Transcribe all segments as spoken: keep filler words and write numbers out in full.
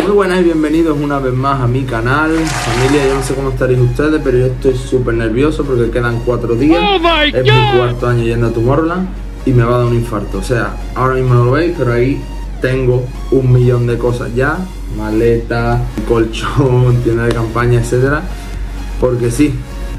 Muy buenas y bienvenidos una vez más a mi canal. Familia, yo no sé cómo estaréis ustedes, pero yo estoy súper nervioso porque quedan cuatro días. Oh my es God. mi cuarto año yendo a Tomorrowland y me va a dar un infarto. O sea, ahora mismo no lo veis, pero ahí tengo un millón de cosas ya. Maleta, colchón, tienda de campaña, etcétera. Porque sí,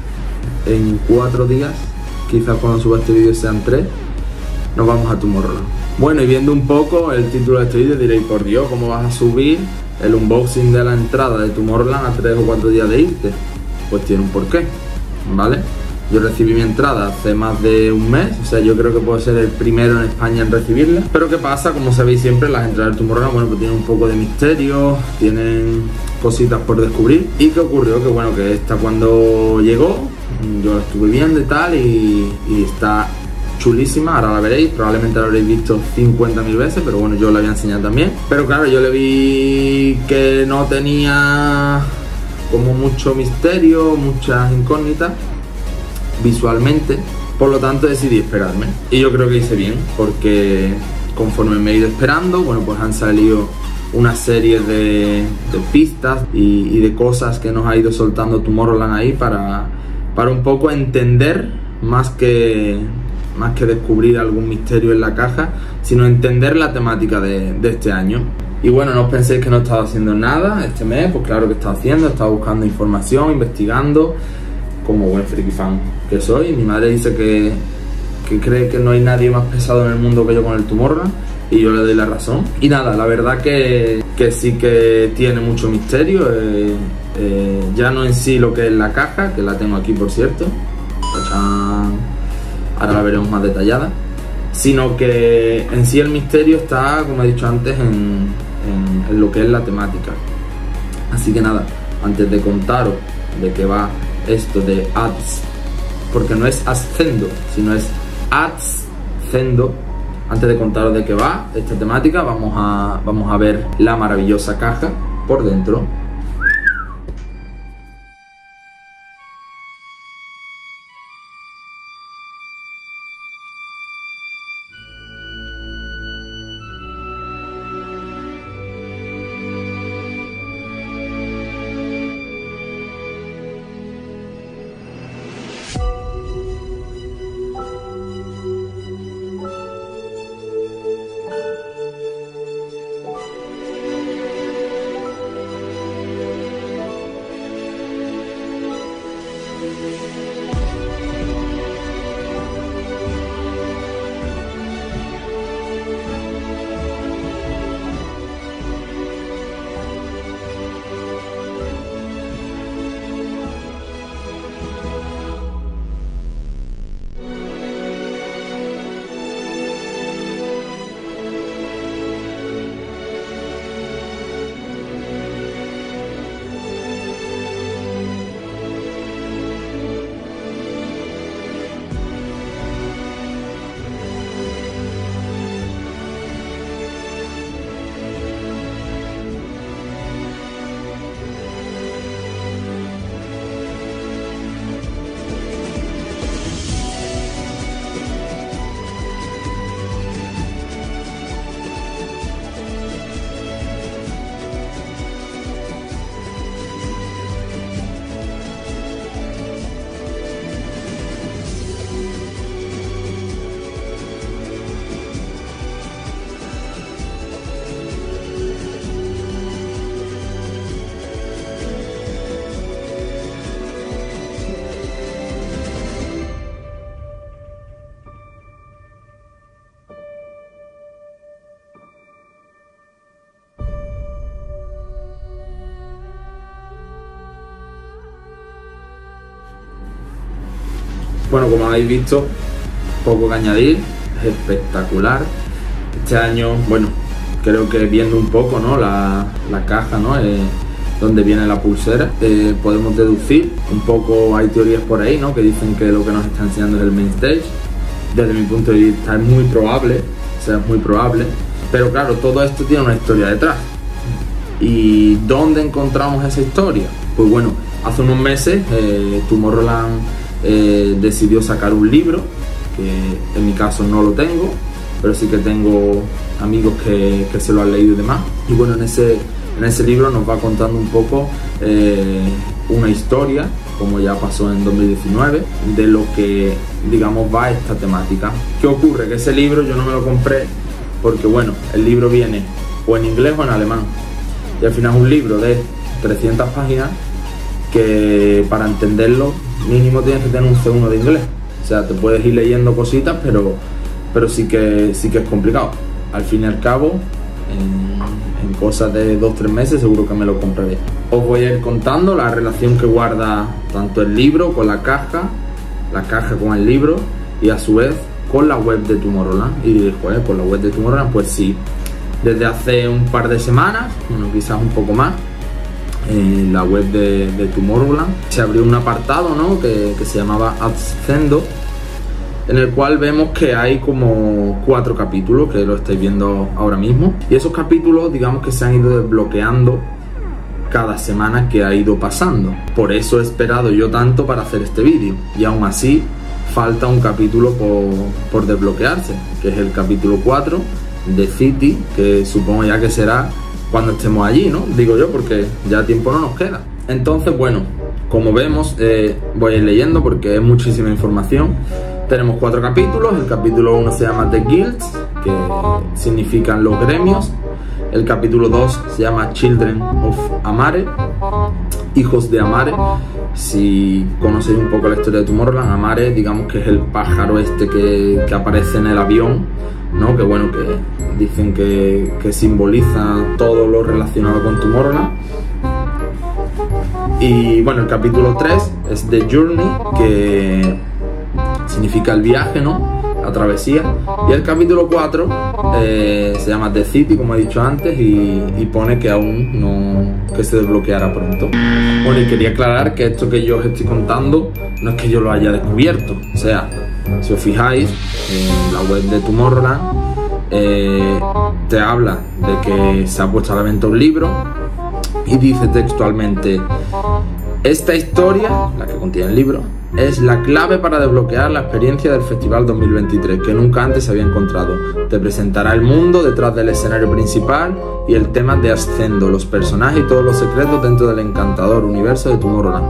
en cuatro días, quizás cuando suba este vídeo sean tres, nos vamos a Tomorrowland. Bueno, y viendo un poco el título de este vídeo diréis, por Dios, ¿cómo vas a subir el unboxing de la entrada de Tomorrowland a tres o cuatro días de irte? Pues tiene un porqué, ¿vale? Yo recibí mi entrada hace más de un mes, o sea, yo creo que puedo ser el primero en España en recibirla. Pero ¿qué pasa? Como sabéis siempre, las entradas de Tomorrowland, bueno, pues tienen un poco de misterio, tienen cositas por descubrir. ¿Y qué ocurrió? Que bueno, que esta cuando llegó, yo la estuve viendo y tal, y, y está chulísima, ahora la veréis, probablemente la habréis visto cincuenta mil veces, pero bueno, yo la voy a enseñar también. Pero claro, yo le vi que no tenía como mucho misterio, muchas incógnitas visualmente, por lo tanto decidí esperarme. Y yo creo que hice bien, porque conforme me he ido esperando, bueno, pues han salido una serie de, de pistas y, y de cosas que nos ha ido soltando Tomorrowland ahí para, para un poco entender más que... más que descubrir algún misterio en la caja, sino entender la temática de, de este año. Y bueno, no os penséis que no he estado haciendo nada este mes, pues claro que he estado haciendo, he estado buscando información, investigando, como buen friki fan que soy. Mi madre dice que, que cree que no hay nadie más pesado en el mundo que yo con el Tomorrowland, y yo le doy la razón. Y nada, la verdad que, que sí que tiene mucho misterio, eh, eh, ya no en sí lo que es la caja, que la tengo aquí por cierto, ¡tachán! Ahora la veremos más detallada, sino que en sí el misterio está, como he dicho antes, en, en, en lo que es la temática. Así que nada, antes de contaros de qué va esto de Ads, porque no es Ascendo, sino es Ascendo, antes de contaros de qué va esta temática, vamos a, vamos a ver la maravillosa caja por dentro. Bueno, como habéis visto, poco que añadir, es espectacular. Este año, bueno, creo que viendo un poco, ¿no?, la, la caja, ¿no?, eh, donde viene la pulsera, eh, podemos deducir un poco, hay teorías por ahí, ¿no?, que dicen que lo que nos está enseñando es el main stage. Desde mi punto de vista es muy probable, o sea, es muy probable, pero claro, todo esto tiene una historia detrás. ¿Y dónde encontramos esa historia? Pues bueno, hace unos meses eh, Tomorrowland eh, decidió sacar un libro, que en mi caso no lo tengo, pero sí que tengo amigos que, que se lo han leído y demás. Y bueno, en ese, En ese libro nos va contando un poco eh, una historia, como ya pasó en dos mil diecinueve, de lo que, digamos, va esta temática. ¿Qué ocurre? Que ese libro yo no me lo compré porque, bueno, el libro viene o en inglés o en alemán. Y al final es un libro de trescientas páginas que para entenderlo mínimo tienes que tener un C uno de inglés. O sea, te puedes ir leyendo cositas, pero, pero sí, que, sí que es complicado. Al fin y al cabo, en, en cosas de dos o tres meses seguro que me lo compraré. Os voy a ir contando la relación que guarda tanto el libro con la caja, la caja con el libro y a su vez con la web de Tomorrowland. Y diréis, pues, ¿por la web de Tomorrowland? Pues sí, desde hace un par de semanas, bueno, quizás un poco más, en la web de, de Tomorrowland se abrió un apartado, ¿no? que, que se llamaba Ascendo, en el cual vemos que hay como cuatro capítulos, que lo estáis viendo ahora mismo, y esos capítulos, digamos, que se han ido desbloqueando cada semana que ha ido pasando. Por eso he esperado yo tanto para hacer este vídeo, y aún así falta un capítulo por, por desbloquearse, que es el capítulo cuatro de City, que supongo ya que será cuando estemos allí, ¿no? Digo yo, porque ya tiempo no nos queda. Entonces, bueno, como vemos, eh, voy a ir leyendo porque es muchísima información. Tenemos cuatro capítulos. El capítulo uno se llama The Guilds, que significan los gremios. El capítulo dos se llama Children of Amare, hijos de Amare. Si conocéis un poco la historia de Tomorrowland, Amare, digamos que es el pájaro este que, que aparece en el avión, ¿no? Que bueno, que dicen que, que simboliza todo lo relacionado con Tomorrowland. Y bueno, el capítulo tres es The Journey, que significa el viaje, ¿no? La travesía. Y el capítulo cuatro eh, se llama The City, como he dicho antes, y, y pone que aún no, que se desbloqueará pronto. Bueno, y quería aclarar que esto que yo os estoy contando no es que yo lo haya descubierto. O sea, si os fijáis en la web de Tomorrowland, eh, te habla de que se ha puesto a la venta un libro y dice textualmente: esta historia, la que contiene el libro, es la clave para desbloquear la experiencia del Festival dos mil veintitrés que nunca antes se había encontrado. Te presentará el mundo detrás del escenario principal y el tema de Ascendo, los personajes y todos los secretos dentro del encantador universo de Tomorrowland.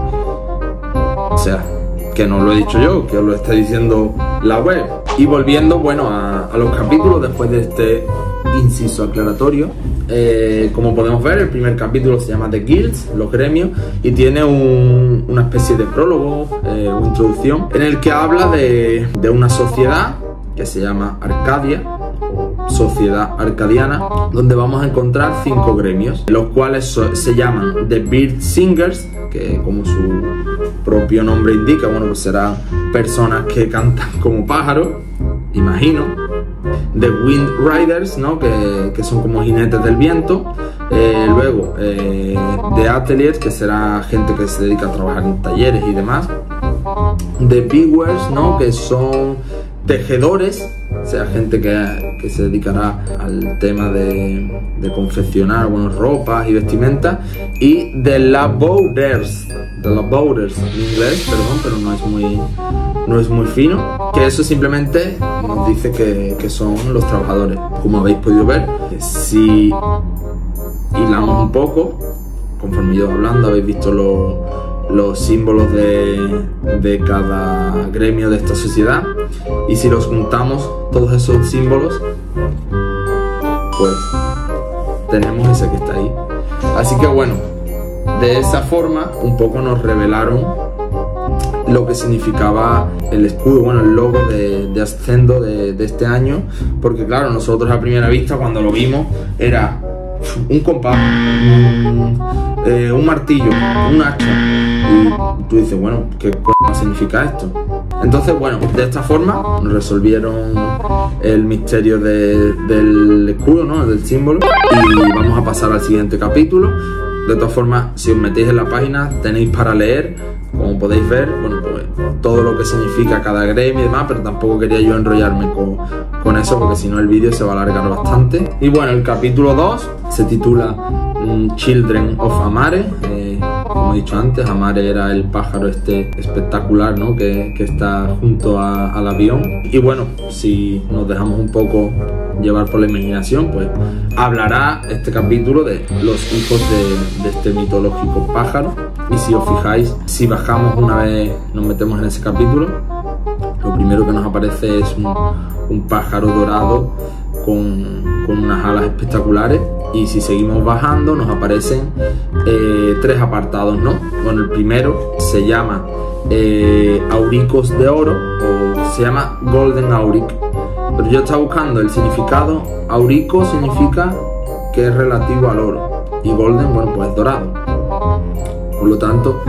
O sea, que no lo he dicho yo, que os lo está diciendo la web. Y volviendo, bueno, a, a los capítulos, después de este inciso aclaratorio, eh, como podemos ver, el primer capítulo se llama The Guilds, los gremios, y tiene un, una especie de prólogo eh, o introducción en el que habla de, de una sociedad que se llama Arcadia, o Sociedad Arcadiana, donde vamos a encontrar cinco gremios, los cuales so, se llaman The Bird Singers, que como su propio nombre indica, bueno, pues serán personas que cantan como pájaros, imagino. The Wind Riders, ¿no? que, que son como jinetes del viento. Eh, luego eh, The Ateliers, que será gente que se dedica a trabajar en talleres y demás. The Weavers, ¿no? que son tejedores, o sea, gente que, que se dedicará al tema de, de confeccionar, bueno, ropas y vestimentas. Y The Labourers, The Labourers en inglés, perdón, pero no es muy, no es muy fino, que eso simplemente nos dice que, que son los trabajadores. Como habéis podido ver, si hilamos un poco, conforme yo hablando, habéis visto los los símbolos de, de cada gremio de esta sociedad, y si los juntamos todos esos símbolos, pues tenemos ese que está ahí. Así que bueno, de esa forma un poco nos revelaron lo que significaba el escudo, bueno, el logo de, de Ascendo de, de este año, porque claro, nosotros a primera vista cuando lo vimos era un compás, un, eh, un martillo, un hacha, y tú dices, bueno, ¿qué cosa significa esto? Entonces, bueno, de esta forma nos resolvieron el misterio de, del escudo, ¿no? Del símbolo, y vamos a pasar al siguiente capítulo. De todas formas, si os metéis en la página tenéis para leer, como podéis ver, bueno, pues todo lo que significa cada gremio y demás, pero tampoco quería yo enrollarme con, con eso, porque si no el vídeo se va a alargar bastante. Y bueno, el capítulo dos se titula um, Children of Amare. Eh, como he dicho antes, Amare era el pájaro este espectacular, ¿no? que, que está junto a, al avión. Y bueno, si nos dejamos un poco llevar por la imaginación, pues hablará este capítulo de los hijos de, de este mitológico pájaro. Y si os fijáis, si bajamos una vez, nos metemos en ese capítulo, lo primero que nos aparece es un, un pájaro dorado con, con unas alas espectaculares. Y si seguimos bajando nos aparecen eh, tres apartados, ¿no? Bueno, el primero se llama eh, Auricos de Oro, o se llama Golden Auric, pero yo estaba buscando el significado. Aurico significa que es relativo al oro y Golden, bueno, pues dorado, por lo tanto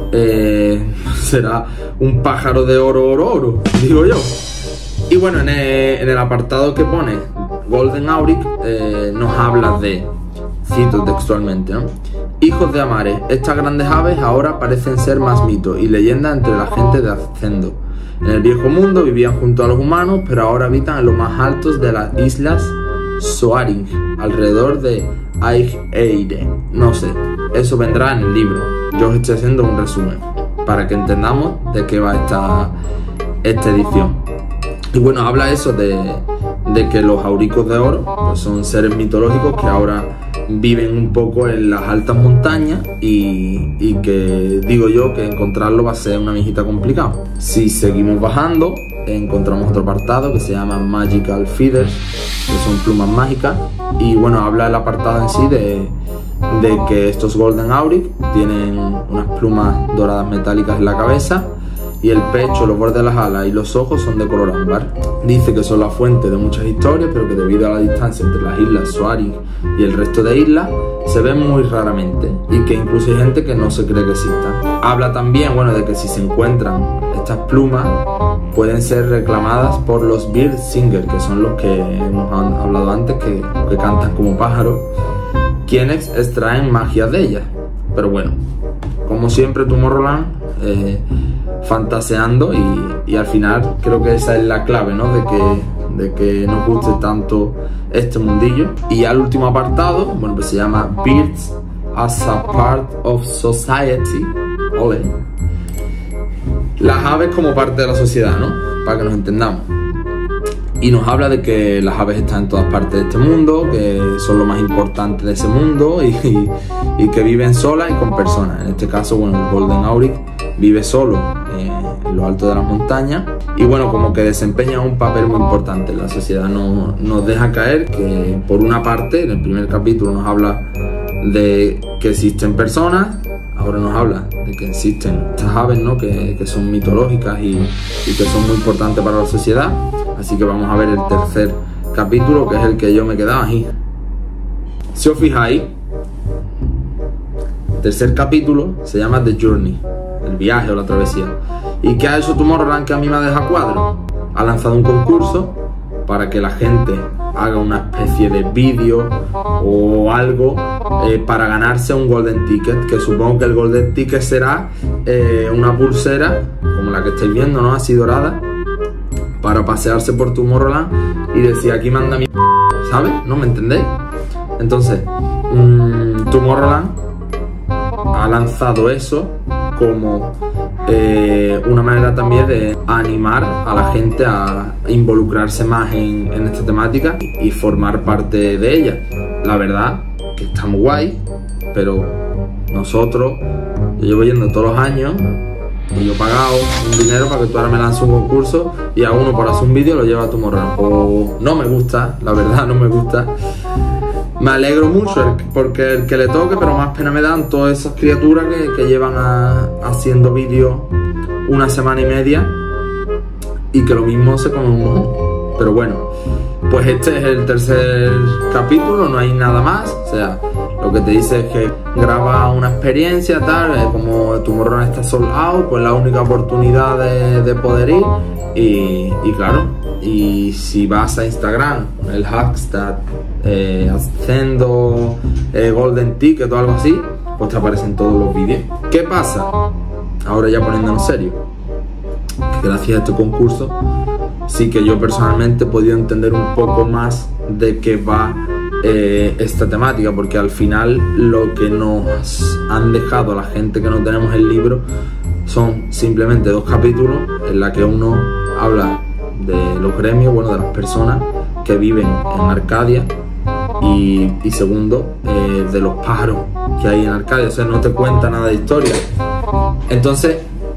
eh, será un pájaro de oro, oro, oro, digo yo. Y bueno, en el, en el apartado que pone Golden Auric eh, nos habla de, cito textualmente, ¿no? Hijos de Amares, estas grandes aves ahora parecen ser más mitos y leyendas entre la gente de Ascendo. En el viejo mundo vivían junto a los humanos, pero ahora habitan en los más altos de las islas Soaring, alrededor de Aigeire. No sé, eso vendrá en el libro. Yo os estoy haciendo un resumen para que entendamos de qué va esta, esta edición. Y bueno, habla eso de, de que los auricos de oro pues son seres mitológicos que ahora viven un poco en las altas montañas y, y que digo yo que encontrarlo va a ser una mijita complicado. Si seguimos bajando, encontramos otro apartado que se llama Magical Feathers, que son plumas mágicas, y bueno, habla el apartado en sí de, de que estos Golden Auric tienen unas plumas doradas metálicas en la cabeza, y el pecho, los bordes de las alas y los ojos son de color ámbar. Dice que son la fuente de muchas historias, pero que debido a la distancia entre las islas Soaring y el resto de islas, se ven muy raramente, y que incluso hay gente que no se cree que existan. Habla también, bueno, de que si se encuentran estas plumas, pueden ser reclamadas por los bird singers, que son los que hemos hablado antes, que, que cantan como pájaros, quienes extraen magia de ellas. Pero bueno, como siempre, Tomorrowland eh, fantaseando, y, y al final creo que esa es la clave, ¿no? De que, de que nos guste tanto este mundillo. Y al último apartado, bueno, pues se llama Birds as a Part of Society. Ole. Las aves como parte de la sociedad, ¿no? Para que nos entendamos. Y nos habla de que las aves están en todas partes de este mundo, que son lo más importante de ese mundo, y, y, y que viven solas y con personas. En este caso, bueno, el Golden Auric vive solo eh, en lo alto de las montañas, y bueno, como que desempeña un papel muy importante en la sociedad. No, nos deja caer que, por una parte, en el primer capítulo nos habla de que existen personas, ahora nos habla de que existen estas aves, ¿no? que, que son mitológicas y, y que son muy importantes para la sociedad. Así que vamos a ver el tercer capítulo, que es el que yo me quedaba aquí. Si os fijáis, el tercer capítulo se llama The Journey, el viaje o la travesía. ¿Y qué ha hecho Tomorrowland que a mí me deja cuadro? Ha lanzado un concurso para que la gente haga una especie de vídeo o algo eh, para ganarse un Golden Ticket, que supongo que el Golden Ticket será eh, una pulsera como la que estáis viendo, ¿no? Así dorada, para pasearse por Tomorrowland y decir aquí manda mi... ¿sabes? ¿No me entendéis? Entonces, mmm, Tomorrowland ha lanzado eso como eh, una manera también de animar a la gente a involucrarse más en, en esta temática y formar parte de ella. La verdad que está muy guay, pero nosotros, yo llevo yendo todos los años y yo he pagado un dinero para que tú ahora me lances un concurso y a uno por hacer un vídeo lo lleva a Tomorrowland. O no me gusta, la verdad no me gusta. Me alegro mucho porque el que le toque, pero más pena me dan todas esas criaturas que, que llevan a, haciendo vídeos una semana y media y que lo mismo se comen un mojón. Pero bueno, pues este es el tercer capítulo, no hay nada más. O sea, lo que te dice es que graba una experiencia, tal, eh, como Tomorrowland está sold out, pues la única oportunidad de, de poder ir. Y, y claro, y si vas a Instagram con el hashtag eh, Ascendo eh, Golden Ticket o algo así, pues te aparecen todos los vídeos. ¿Qué pasa? Ahora ya poniéndonos en serio, que gracias a este concurso sí que yo personalmente he podido entender un poco más de qué va eh, esta temática, porque al final lo que nos han dejado la gente que no tenemos el libro son simplemente dos capítulos en la que uno habla de los gremios, bueno, de las personas que viven en Arcadia y, y segundo, eh, de los pájaros que hay en Arcadia. O sea, no te cuenta nada de historia. Entonces,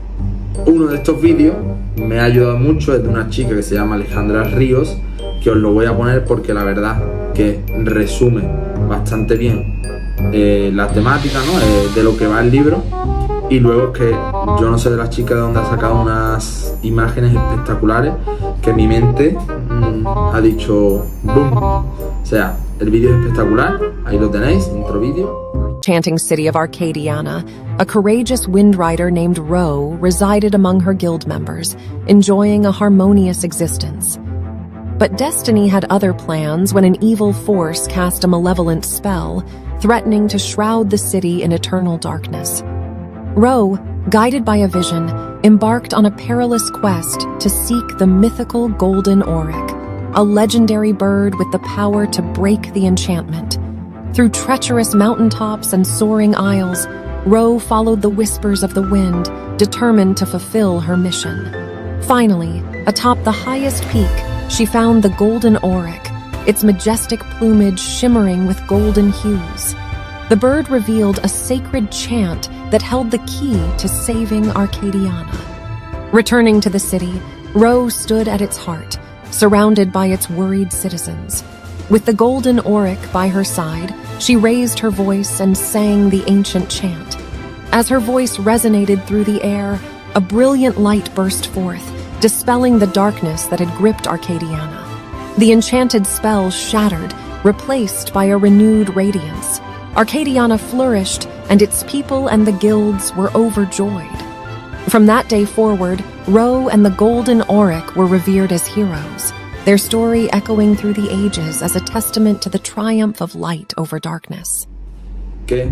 uno de estos vídeos me ha ayudado mucho, es de una chica que se llama Alejandra Ríos, que os lo voy a poner porque la verdad que resume bastante bien eh, la temática, ¿no? eh, de lo que va el libro. Y luego es que yo no sé de la chica de dónde ha sacado unas imágenes espectaculares que mi mente mmm, ha dicho boom. O sea, el vídeo es espectacular, ahí lo tenéis, intro vídeo. Chanting city of Arcadiana, a courageous windrider named Ro resided among her guild members, enjoying a harmonious existence. But destiny had other plans when an evil force cast a malevolent spell, threatening to shroud the city in eternal darkness. Ro, guided by a vision, embarked on a perilous quest to seek the mythical Golden Auric, a legendary bird with the power to break the enchantment. Through treacherous mountaintops and soaring isles, Ro followed the whispers of the wind, determined to fulfill her mission. Finally, atop the highest peak, she found the Golden Auric, its majestic plumage shimmering with golden hues. The bird revealed a sacred chant that held the key to saving Arcadiana. Returning to the city, Ro stood at its heart, surrounded by its worried citizens. With the Golden Auric by her side, she raised her voice and sang the ancient chant. As her voice resonated through the air, a brilliant light burst forth, dispelling the darkness that had gripped Arcadiana. The enchanted spell shattered, replaced by a renewed radiance. Arcadiana flourished, and its people and the guilds were overjoyed. From that day forward, Ro and the Golden Auric were revered as heroes, their story echoing through the ages as a testament to the triumph of light over darkness. ¿Qué?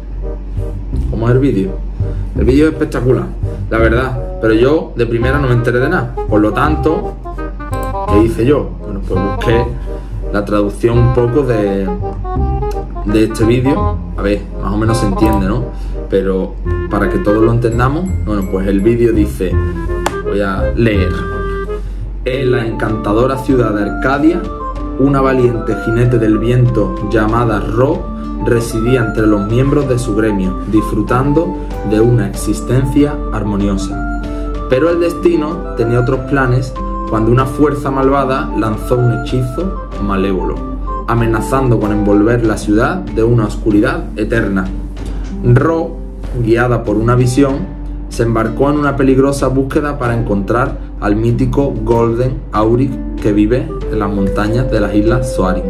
¿Cómo es el vídeo? El vídeo es espectacular, la verdad, pero yo de primera no me enteré de nada. Por lo tanto, ¿qué hice yo? Bueno, pues busqué la traducción un poco de, de este vídeo. A ver, más o menos se entiende, ¿no? Pero para que todos lo entendamos, bueno, pues el vídeo dice, voy a leer. En la encantadora ciudad de Arcadia, una valiente jinete del viento llamada Ro residía entre los miembros de su gremio, disfrutando de una existencia armoniosa. Pero el destino tenía otros planes cuando una fuerza malvada lanzó un hechizo malévolo, amenazando con envolver la ciudad de una oscuridad eterna. Ro, guiada por una visión, se embarcó en una peligrosa búsqueda para encontrar al mítico Golden Auric que vive en las montañas de las islas Soarin.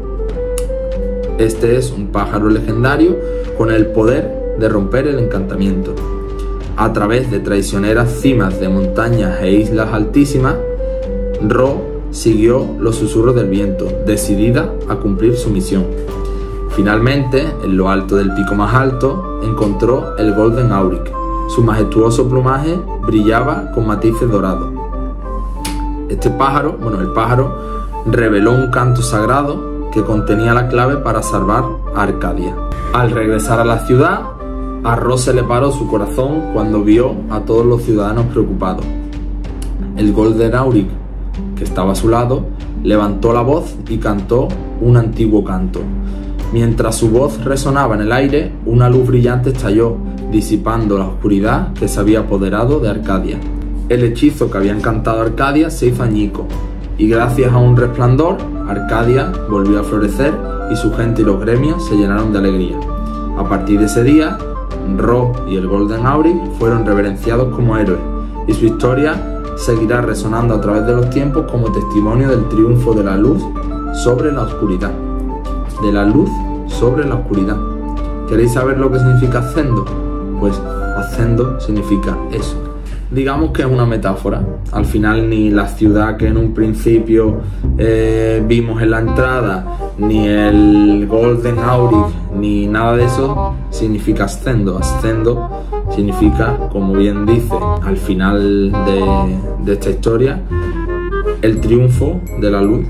Este es un pájaro legendario con el poder de romper el encantamiento. A través de traicioneras cimas de montañas e islas altísimas, Ro siguió los susurros del viento, decidida a cumplir su misión. Finalmente, en lo alto del pico más alto, encontró el Golden Auric. Su majestuoso plumaje brillaba con matices dorados. Este pájaro, bueno, el pájaro, reveló un canto sagrado que contenía la clave para salvar a Arcadia. Al regresar a la ciudad, a Ro se le paró su corazón cuando vio a todos los ciudadanos preocupados. El Golden Auric, que estaba a su lado, levantó la voz y cantó un antiguo canto. Mientras su voz resonaba en el aire, una luz brillante estalló, disipando la oscuridad que se había apoderado de Arcadia. El hechizo que había encantado a Arcadia se hizo añico, y gracias a un resplandor, Arcadia volvió a florecer y su gente y los gremios se llenaron de alegría. A partir de ese día, Ro y el Golden Auric fueron reverenciados como héroes, y su historia seguirá resonando a través de los tiempos como testimonio del triunfo de la luz sobre la oscuridad. De la luz sobre la oscuridad. ¿Queréis saber lo que significa Ascendo? Pues Ascendo significa eso. Digamos que es una metáfora. Al final ni la ciudad que en un principio eh, vimos en la entrada, ni el Golden Auric, ni nada de eso significa Ascendo. Ascendo significa, como bien dice al final de, de esta historia, el triunfo de la luz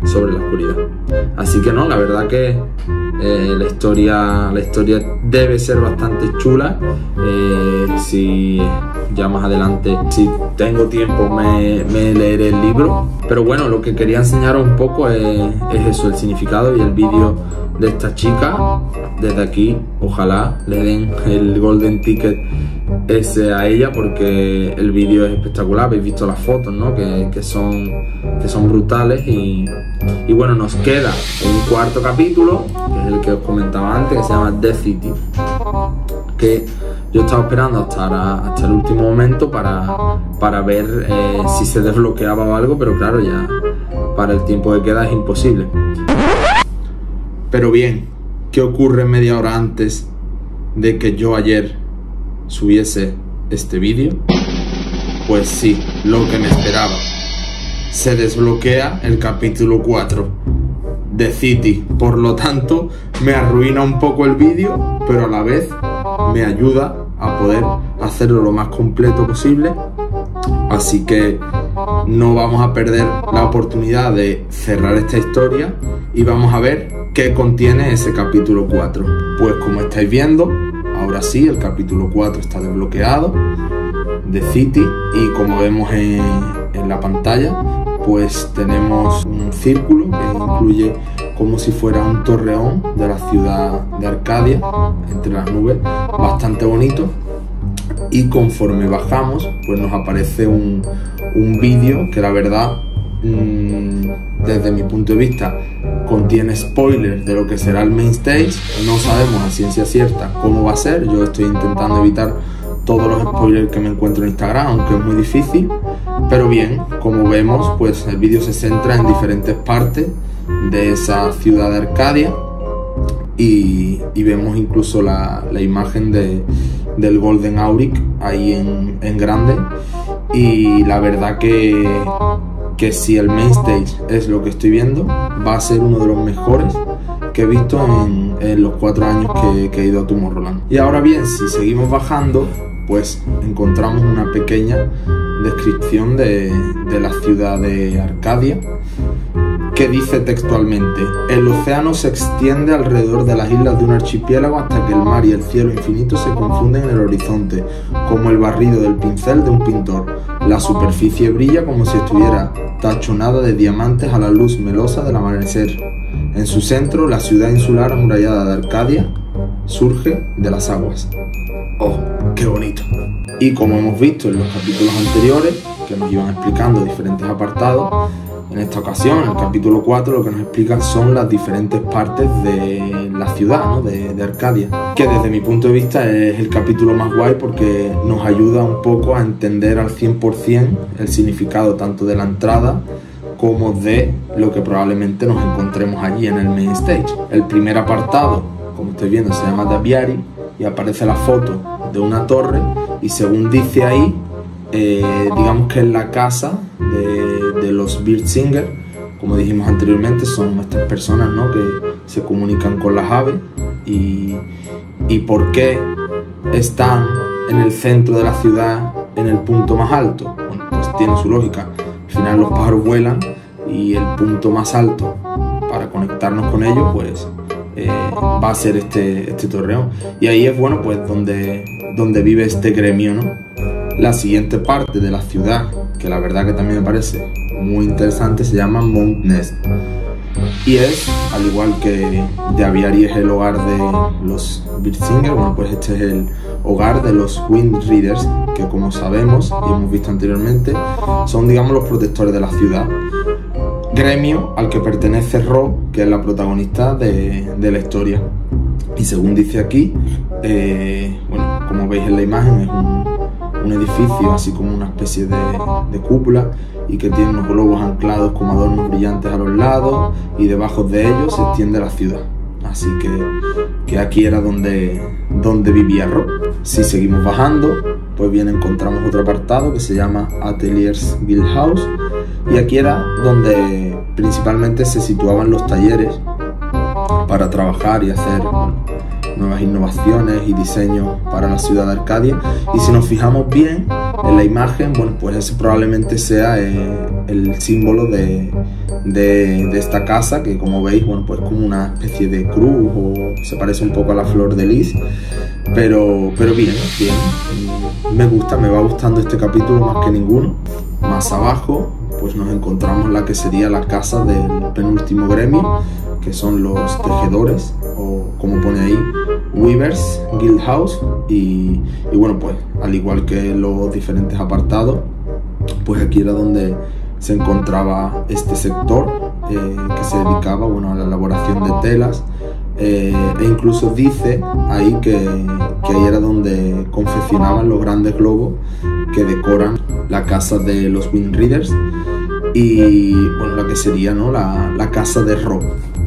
sobre la oscuridad. Así que no, la verdad que eh, la historia la historia debe ser bastante chula. Eh, si ya más adelante, si tengo tiempo, me, me leeré el libro. Pero bueno, lo que quería enseñaros un poco es, es eso, el significado y el vídeo de esta chica. Desde aquí, ojalá le den el golden ticket ese a ella, porque el vídeo es espectacular. Habéis visto las fotos, ¿no? Que, que, son, que son brutales. Y, y bueno, nos queda un cuarto capítulo, que es el que os comentaba antes, que se llama The City, que yo estaba esperando hasta, hasta el último momento para, para ver eh, si se desbloqueaba o algo, pero claro, ya para el tiempo que queda es imposible. Pero bien, ¿qué ocurre media hora antes de que yo ayer subiese este vídeo? Pues sí, lo que me esperaba. Se desbloquea el capítulo cuatro de City. Por lo tanto, me arruina un poco el vídeo, pero a la vez me ayuda a poder hacerlo lo más completo posible. Así que no vamos a perder la oportunidad de cerrar esta historia y vamos a ver qué contiene ese capítulo cuatro. Pues como estáis viendo, ahora sí, el capítulo cuatro está desbloqueado de City, y como vemos en, en la pantalla, pues tenemos un círculo que incluye como si fuera un torreón de la ciudad de Arcadia entre las nubes, bastante bonito. Y conforme bajamos, pues nos aparece un, un vídeo que la verdad, mmm, desde mi punto de vista, contiene spoilers de lo que será el main stage. No sabemos a ciencia cierta cómo va a ser. Yo estoy intentando evitar todos los spoilers que me encuentro en Instagram, aunque es muy difícil. Pero bien, como vemos, pues el vídeo se centra en diferentes partes de esa ciudad de Arcadia, y, y vemos incluso la, la imagen de, del Golden Auric ahí en, en grande. Y la verdad que, que si el main stage es lo que estoy viendo, va a ser uno de los mejores que he visto en, en los cuatro años que, que he ido a Tomorrowland. Y ahora bien, si seguimos bajando, pues encontramos una pequeña descripción de, de la ciudad de Arcadia, que dice textualmente: el océano se extiende alrededor de las islas de un archipiélago hasta que el mar y el cielo infinito se confunden en el horizonte, como el barrido del pincel de un pintor. La superficie brilla como si estuviera tachonada de diamantes a la luz melosa del amanecer. En su centro, la ciudad insular amurallada de Arcadia surge de las aguas. ¡Oh, qué bonito! Y como hemos visto en los capítulos anteriores, que nos iban explicando diferentes apartados, en esta ocasión, en el capítulo cuatro, lo que nos explican son las diferentes partes de la ciudad, ¿no? de, de Arcadia, que desde mi punto de vista es el capítulo más guay, porque nos ayuda un poco a entender al cien por cien el significado tanto de la entrada como de lo que probablemente nos encontremos allí en el main stage. El primer apartado, como estáis viendo, se llama The Aviary, y aparece la foto de una torre, y según dice ahí, eh, digamos que es la casa de, de los Birdsinger. Como dijimos anteriormente, son estas personas, ¿no?, que se comunican con las aves. Y, y ¿por qué están en el centro de la ciudad, en el punto más alto? Bueno, pues tiene su lógica. Al final los pájaros vuelan, y el punto más alto para conectarnos con ellos, pues eh, va a ser este, este torreón. Y ahí es, bueno, pues donde, donde vive este gremio, ¿no? La siguiente parte de la ciudad, que la verdad que también me parece muy interesante, se llama Mount Nest. Y es, al igual que The Aviary es el hogar de los Birdsinger, bueno, pues este es el hogar de los Wind Riders, que como sabemos y hemos visto anteriormente, son, digamos, los protectores de la ciudad. Gremio al que pertenece Ro, que es la protagonista de, de la historia. Y según dice aquí, eh, bueno, como veis en la imagen, es un, un edificio así como una especie de, de cúpula, y que tiene unos globos anclados como adornos brillantes a los lados, y debajo de ellos se extiende la ciudad. Así que, que aquí era donde, donde vivía Ro. Si seguimos bajando, pues bien, encontramos otro apartado que se llama Ateliers Guild House, y aquí era donde principalmente se situaban los talleres para trabajar y hacer, bueno, nuevas innovaciones y diseños para la ciudad de Arcadia. Y si nos fijamos bien en la imagen, bueno, pues ese probablemente sea eh, el símbolo de, de, de esta casa, que como veis, bueno, pues como una especie de cruz, o se parece un poco a la flor de lis, pero, pero bien, bien, me gusta, me va gustando este capítulo más que ninguno. Más abajo pues nos encontramos la que sería la casa del penúltimo gremio, que son los tejedores, o como pone ahí, Weavers Guild House. Y, y bueno, pues al igual que los diferentes apartados, pues aquí era donde se encontraba este sector eh, que se dedicaba, bueno, a la elaboración de telas, eh, e incluso dice ahí que, que ahí era donde confeccionaban los grandes globos que decoran la casa de los Windriders, y bueno, la que sería, ¿no?, la, la casa de Rob.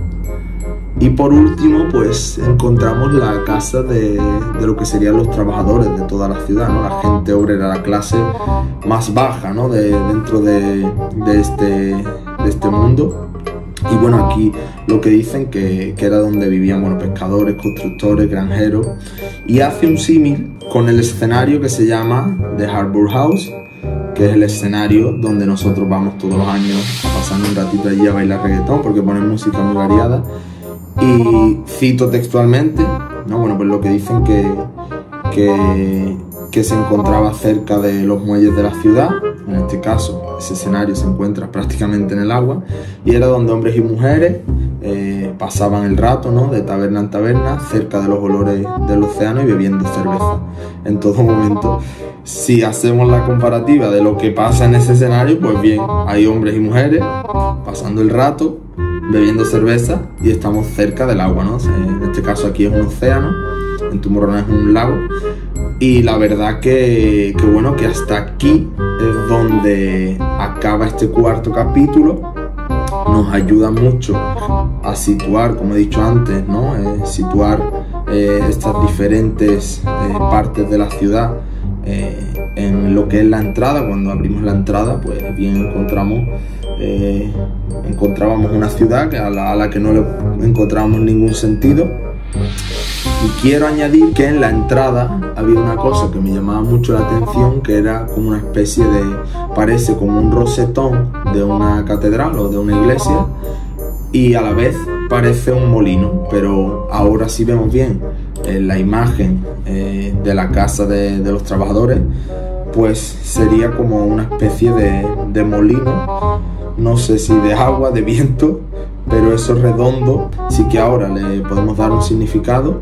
Y por último, pues encontramos la casa de, de lo que serían los trabajadores de toda la ciudad, ¿no?, la gente obrera, la clase más baja, ¿no?, de, dentro de, de, este, de este mundo. Y bueno, aquí lo que dicen que, que era donde vivían, bueno, pescadores, constructores, granjeros, y hace un símil con el escenario que se llama The Harbour House, que es el escenario donde nosotros vamos todos los años a pasar un ratito allí a bailar reggaetón, porque ponen música muy variada. Y cito textualmente, ¿no?, bueno, pues lo que dicen que, que, que se encontraba cerca de los muelles de la ciudad. En este caso, ese escenario se encuentra prácticamente en el agua, y era donde hombres y mujeres eh, pasaban el rato, ¿no?, de taberna en taberna, cerca de los olores del océano y bebiendo cerveza en todo momento. Si hacemos la comparativa de lo que pasa en ese escenario, pues bien, hay hombres y mujeres pasando el rato, bebiendo cerveza, y estamos cerca del agua, ¿no? En este caso aquí es un océano, en Tomorrowland es un lago, y la verdad que, que bueno, que hasta aquí es donde acaba este cuarto capítulo. Nos ayuda mucho a situar, como he dicho antes, ¿no?, eh, situar eh, estas diferentes eh, partes de la ciudad eh, en lo que es la entrada. Cuando abrimos la entrada, pues bien encontramos eh, encontrábamos una ciudad a la, a la que no le encontrábamos ningún sentido. Y quiero añadir que en la entrada había una cosa que me llamaba mucho la atención, que era como una especie de, parece como un rosetón de una catedral o de una iglesia, y a la vez parece un molino. Pero ahora sí vemos bien eh, la imagen eh, de la casa de, de los trabajadores, pues sería como una especie de, de molino, no sé si de agua, de viento, pero eso redondo sí que ahora le podemos dar un significado,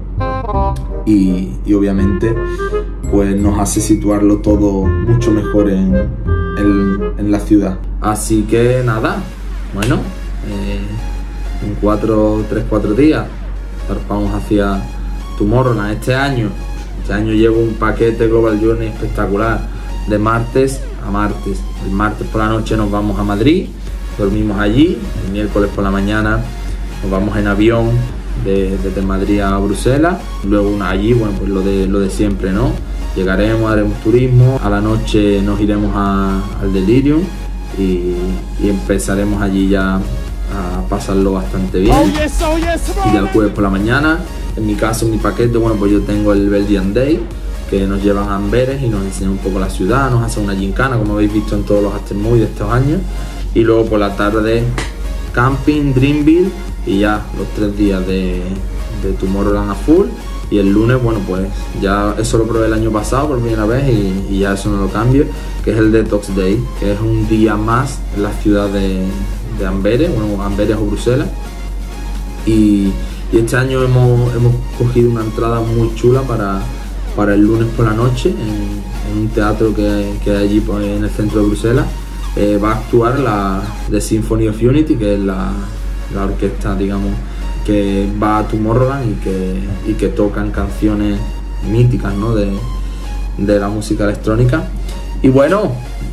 y, y obviamente pues nos hace situarlo todo mucho mejor en, en, en la ciudad. Así que nada, bueno, eh, en cuatro, tres, cuatro días zarpamos hacia Tomorrowland. Este año, este año llevo un paquete Global Journey espectacular, de martes a martes. El martes por la noche nos vamos a Madrid, dormimos allí. El miércoles por la mañana nos vamos en avión de, desde Madrid a Bruselas. Luego una, allí, bueno, pues lo de, lo de siempre, ¿no? Llegaremos, haremos turismo. A la noche nos iremos a, al Delirium y, y empezaremos allí ya a pasarlo bastante bien. Oh, yes, oh, yes, y ya el jueves por la mañana, en mi caso, en mi paquete, bueno, pues yo tengo el Belgian Day, que nos llevan a Amberes y nos enseñan un poco la ciudad, nos hacen una gincana, como habéis visto en todos los aftermovies de estos años. Y luego por la tarde camping, Dreamville, y ya los tres días de, de Tomorrowland a full. Y el lunes, bueno, pues ya eso lo probé el año pasado por primera vez, y, y ya eso no lo cambio, que es el Detox Day, que es un día más en la ciudad de, de Amberes, bueno, Amberes o Bruselas. Y, y este año hemos, hemos cogido una entrada muy chula para, para el lunes por la noche en, en un teatro que, que hay allí, pues, en el centro de Bruselas. Eh, va a actuar la The Symphony of Unity, que es la, la orquesta, digamos, que va a Tomorrowland y que, y que tocan canciones míticas, ¿no?, de, de la música electrónica. Y bueno,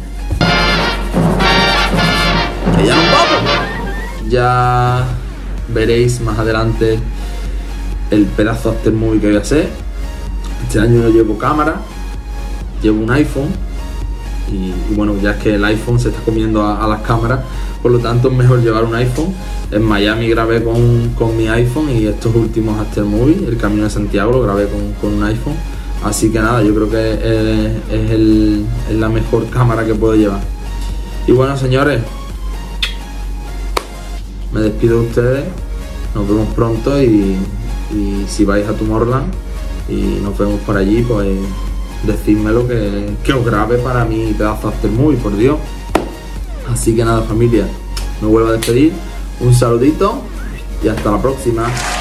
que ya nos vamos. Ya veréis más adelante el pedazo de aftermovie que voy a hacer. Este año no llevo cámara, llevo un iPhone. Y, y bueno, ya es que el iPhone se está comiendo a, a las cámaras, por lo tanto es mejor llevar un iPhone. En Miami grabé con, con mi iPhone, y estos últimos aftermovies, el Camino de Santiago, lo grabé con, con un iPhone. Así que nada, yo creo que es, es, el, es la mejor cámara que puedo llevar. Y bueno, señores, me despido de ustedes, nos vemos pronto y, y si vais a Tomorrowland y nos vemos por allí, pues decídmelo que, que os grabe para mi pedazo de after movie, por Dios. Así que nada, familia, me vuelvo a despedir, un saludito y hasta la próxima.